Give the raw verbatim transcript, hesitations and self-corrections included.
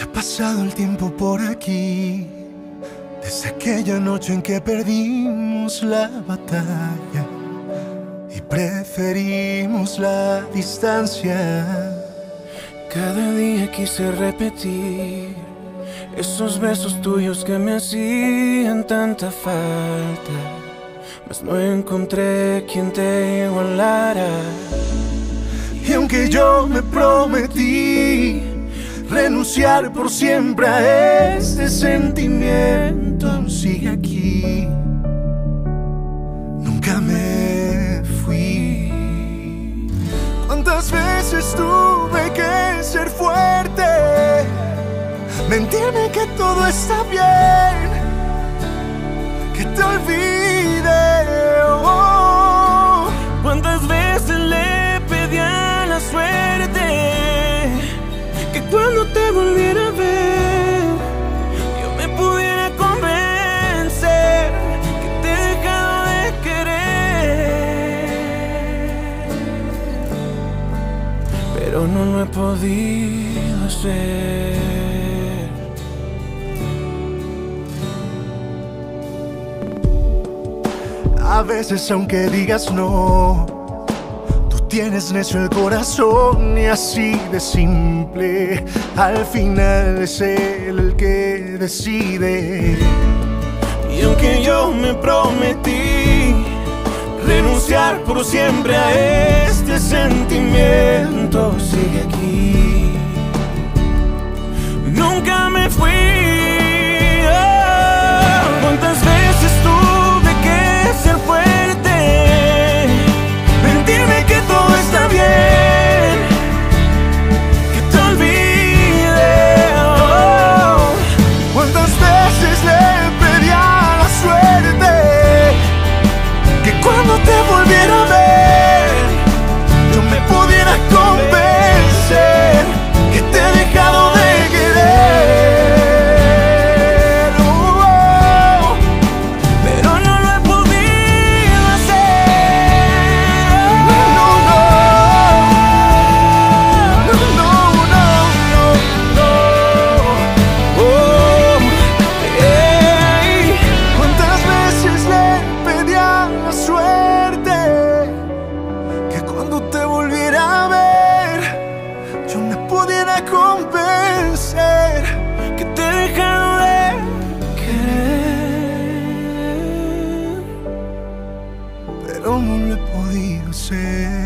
Ya ha pasado el tiempo por aquí, desde aquella noche en que perdimos la batalla y preferimos la distancia. Cada día quise repetir esos besos tuyos que me hacían tanta falta, mas no encontré quien te igualara. Y aunque yo me prometí renunciar por siempre a este sentimiento, aún sigue aquí. Nunca me fui. ¿Cuántas veces tuve que ser fuerte? Mentirme que todo está bien, que te olvide. Oh. ¿Cuántas veces le pedí a la suerte que cuando te volviera a ver yo me pudiera convencer que te he dejado de querer? Pero no lo he podido hacer. A veces aunque digas no, tú tienes necio el corazón y así de simple, al final es él el que decide. Y aunque yo me prometí renunciar por siempre a este sentimiento, sigue aquí. Nunca me fui. Oh, ¿cuántas veces tuve que ser fuerte? Mentirme que todo está bien, que te olvide. Oh, ¿cuántas veces le pedí a la suerte que cuando te volviera a ver yo me pudiera convencer que te he dejado de convencer que te he dejado de querer, pero no lo he podido ser.